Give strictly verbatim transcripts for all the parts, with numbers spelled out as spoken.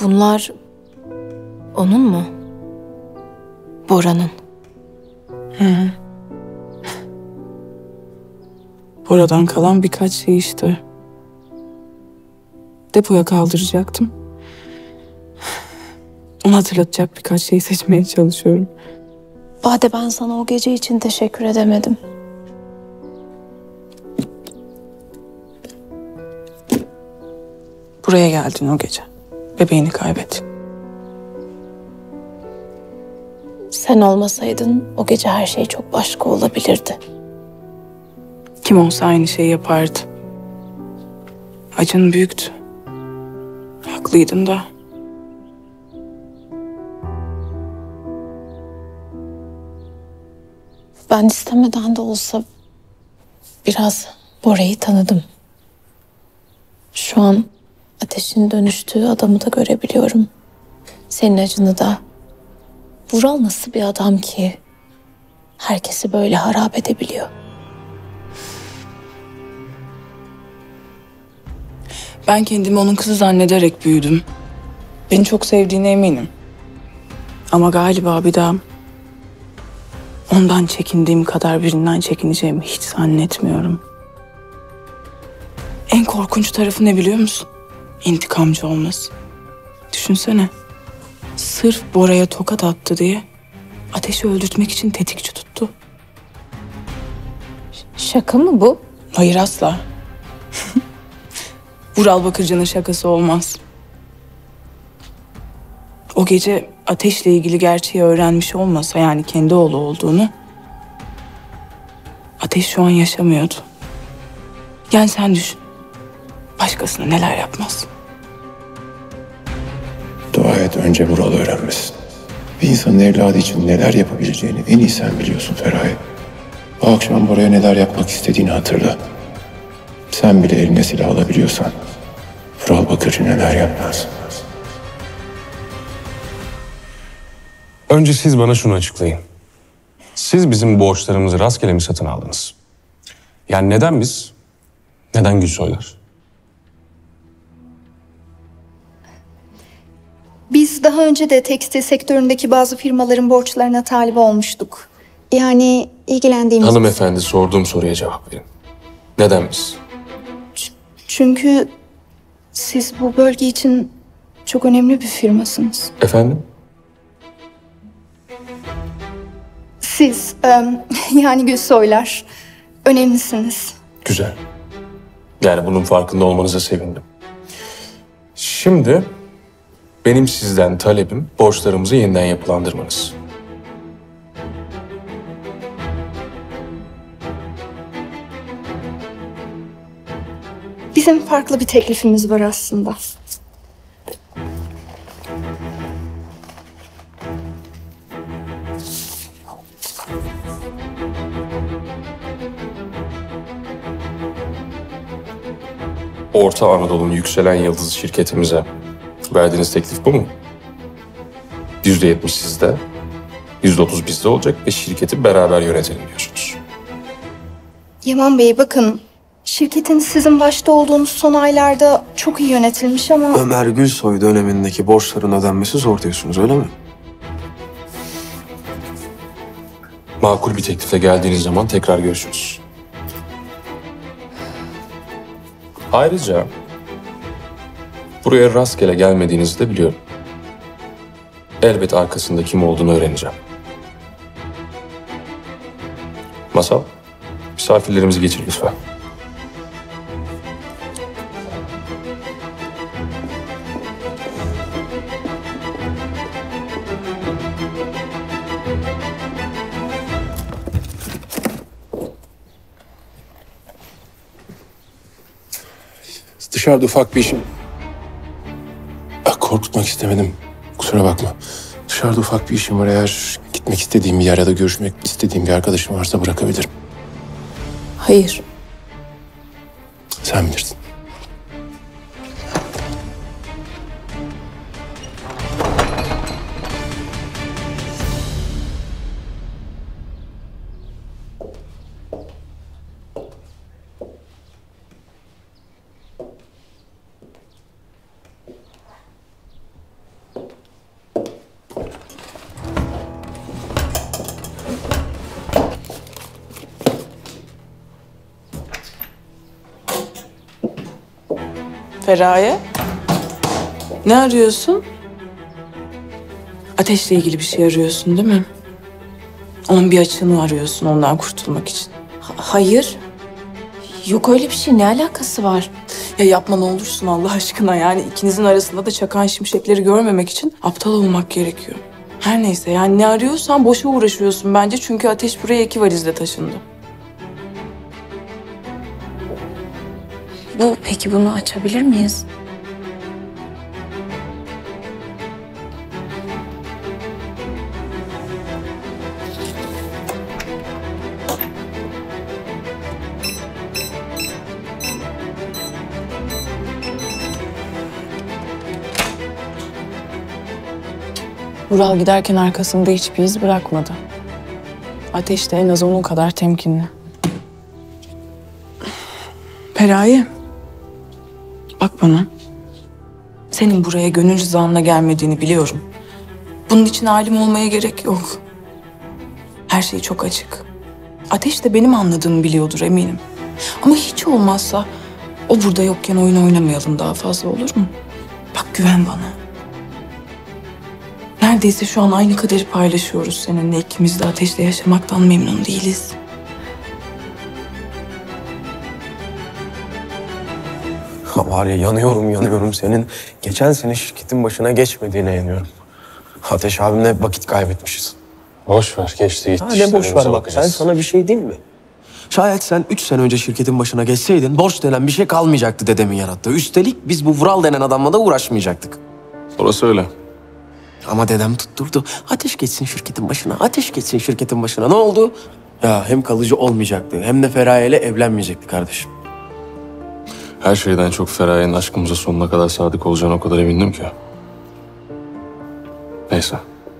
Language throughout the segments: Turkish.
Bunlar onun mu? Bora'nın. Hı hı. Bora'dan kalan birkaç şey işte. Depoya kaldıracaktım. Onu hatırlatacak birkaç şey seçmeye çalışıyorum. Bade, ben sana o gece için teşekkür edemedim. Buraya geldin o gece. Bebeğini kaybettin. Sen olmasaydın o gece her şey çok başka olabilirdi. Kim olsa aynı şeyi yapardı. Acın büyüktü. Haklıydın da. Ben istemeden de olsa biraz Bora'yı tanıdım. Şu an Ateş'in dönüştüğü adamı da görebiliyorum. Senin acını da. Vural nasıl bir adam ki herkesi böyle harap edebiliyor? Ben kendimi onun kızı zannederek büyüdüm. Beni çok sevdiğine eminim. Ama galiba bir daha ondan çekindiğim kadar birinden çekineceğimi hiç zannetmiyorum. En korkunç tarafı ne biliyor musun? İntikamcı olması. Düşünsene. Sırf Bora'ya tokat attı diye Ateş'i öldürtmek için tetikçi tuttu. Şaka mı bu? Hayır, asla. Vural Bakırcı'nın şakası olmaz. O gece Ateş'le ilgili gerçeği öğrenmiş olmasa, yani kendi oğlu olduğunu, Ateş şu an yaşamıyordu. Yani sen düşün. Başkasına neler yapmaz. Dua et önce Vural öğrenmesin. Bir insanın evladı için neler yapabileceğini en iyi sen biliyorsun Feraye. O akşam Bora'ya neler yapmak istediğini hatırla. Sen bile eline silah alabiliyorsan Vural Bakırcı neler yapmaz. Önce siz bana şunu açıklayın. Siz bizim borçlarımızı rastgele mi satın aldınız? Yani neden biz? Neden Gülsoylar? Biz daha önce de tekstil sektöründeki bazı firmaların borçlarına talip olmuştuk. Yani ilgilendiğimiz... Hanımefendi, sorduğum soruya cevap verin. Neden biz? Ç- çünkü siz bu bölge için çok önemli bir firmasınız. Efendim? Siz, em, yani Gülsoylar, önemlisiniz. Güzel. Yani bunun farkında olmanıza sevindim. Şimdi benim sizden talebim borçlarımızı yeniden yapılandırmanız. Bizim farklı bir teklifimiz var aslında. Orta Anadolu'nun yükselen yıldız şirketimize verdiğiniz teklif bu mu? Yüzde yetmiş sizde, yüzde otuz bizde olacak ve şirketi beraber yönetelim diyorsunuz. Yaman Bey, bakın, şirketin sizin başta olduğunuz son aylarda çok iyi yönetilmiş ama... Ömer Gülsoy dönemindeki borçların ödenmesi zor diyorsunuz, öyle mi? Makul bir teklifle geldiğiniz zaman tekrar görüşürüz. Ayrıca buraya rastgele gelmediğinizi de biliyorum. Elbet arkasında kim olduğunu öğreneceğim. Masal, misafirlerimizi geçir lütfen. Dışarıda ufak bir işim. Ah, korkutmak istemedim. Kusura bakma. Dışarıda ufak bir işim var. Eğer gitmek istediğim bir yer ya da görüşmek istediğim bir arkadaşım varsa bırakabilirim. Hayır. Sen bilirsin. Feraye? Ne arıyorsun? Ateşle ilgili bir şey arıyorsun değil mi? Onun bir açığını arıyorsun ondan kurtulmak için. Ha- hayır. Yok öyle bir şey. Ne alakası var? Ya yapma ne olursun Allah aşkına, yani ikinizin arasında da çakan şimşekleri görmemek için aptal olmak gerekiyor. Her neyse, yani ne arıyorsan boşa uğraşıyorsun bence, çünkü Ateş buraya iki valizle taşındı. Bu peki bunu açabilir miyiz? Vural giderken arkasında hiçbir iz bırakmadı. Ateş de en az onun kadar temkinli. Feraye, bak bana. Senin buraya gönül rızanla gelmediğini biliyorum. Bunun için alim olmaya gerek yok. Her şey çok açık. Ateş de benim anladığımı biliyordur eminim. Ama hiç olmazsa o burada yokken oyun oynamayalım daha fazla, olur mu? Bak güven bana. Neredeyse şu an aynı kaderi paylaşıyoruz seninle. İkimiz de Ateş'le yaşamaktan memnun değiliz. Ha, var ya, yanıyorum yanıyorum senin. Geçen sene şirketin başına geçmediğine yanıyorum. Ateş abimle vakit kaybetmişiz. Boş ver, geçti gitti. Ha, işte, ne boş ver önümüze bak, ben bakacağız. sana bir şey diyeyim mi? Şayet sen üç sene önce şirketin başına geçseydin borç denen bir şey kalmayacaktı dedemin yarattığı. Üstelik biz bu Vural denen adamla da uğraşmayacaktık. Orası öyle. Ama dedem tutturdu. Ateş geçsin şirketin başına, ateş geçsin şirketin başına. Ne oldu? Ya hem kalıcı olmayacaktı hem de Feraye ile evlenmeyecekti kardeşim. Her şeyden çok Feraye'nin aşkımıza sonuna kadar sadık olacağına o kadar emindim ki. Neyse.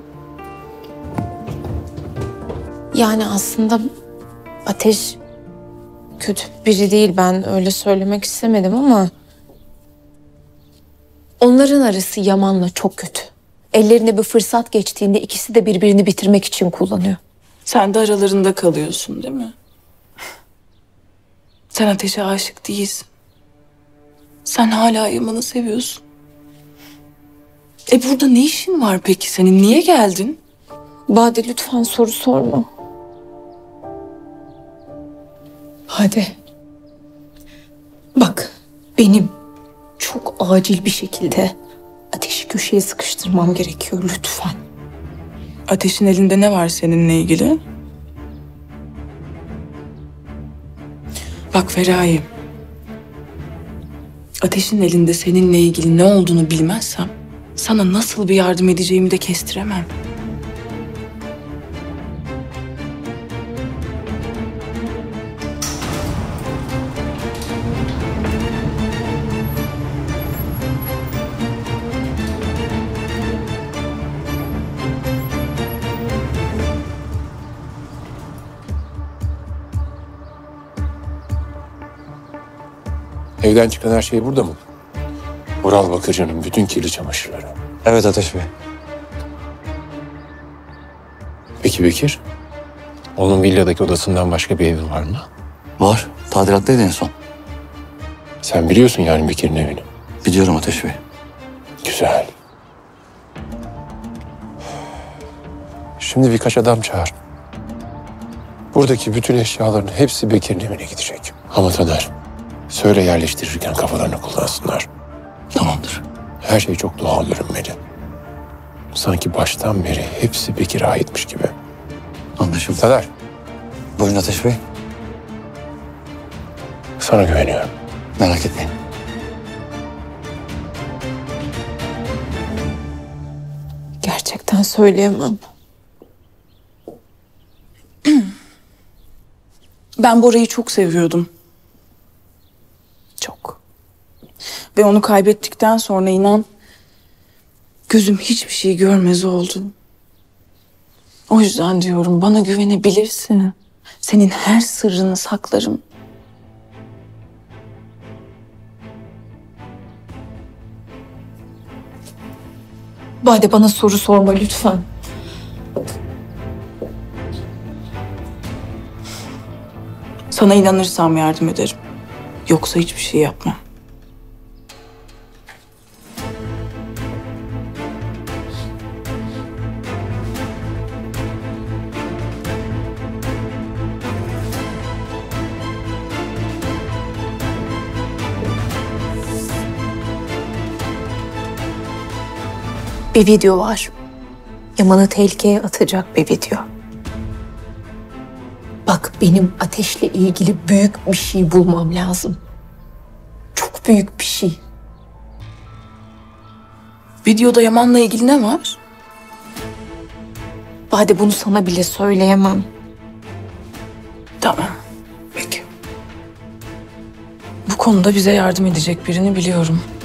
Yani aslında Ateş kötü biri değil. Ben öyle söylemek istemedim ama onların arası Yaman'la çok kötü. Ellerine bir fırsat geçtiğinde ikisi de birbirini bitirmek için kullanıyor. Sen de aralarında kalıyorsun değil mi? Sen Ateş'e aşık değilsin. Sen hala Yaman'ı seviyorsun. E burada ne işin var peki senin? Niye geldin? Bade lütfen soru sorma. Hadi. Bak, benim çok acil bir şekilde Ateş'i köşeye sıkıştırmam gerekiyor lütfen. Ateş'in elinde ne var seninle ilgili? Bak Feraye. Ateş'in elinde seninle ilgili ne olduğunu bilmezsem sana nasıl bir yardım edeceğimi de kestiremem. Evden çıkan her şey burada mı? Vural Bakırcı'nın bütün kirli çamaşırları. Evet Ateş Bey. Peki Bekir? Onun villadaki odasından başka bir evi var mı? Var. Tadilattaydı en son. Sen biliyorsun yani Bekir'in evini. Biliyorum Ateş Bey. Güzel. Şimdi birkaç adam çağır. Buradaki bütün eşyaların hepsi Bekir'in evine gidecek. Ama Taner, söyle yerleştirirken kafalarını kullansınlar. Tamamdır. Her şey çok doğal görünmeli. Sanki baştan beri hepsi Bekir'e aitmiş gibi. Anlaşıldı. Taner, Buyurun Ateş Bey. sana güveniyorum. Merak etmeyin. Gerçekten söyleyemem. Ben Bora'yı çok seviyordum. Çok. Ve onu kaybettikten sonra inan gözüm hiçbir şey görmez oldu. O yüzden diyorum bana güvenebilirsin. Senin her sırrını saklarım. Bade bana soru sorma lütfen. Sana inanırsam yardım ederim. Yoksa hiçbir şey yapmam. Bir video var. Yaman'ı tehlikeye atacak bir video. Bak, benim Ateş'le ilgili büyük bir şey bulmam lazım. Çok büyük bir şey. Videoda Yaman'la ilgili ne var? Bade, bunu sana bile söyleyemem. Tamam. Peki. Bu konuda bize yardım edecek birini biliyorum.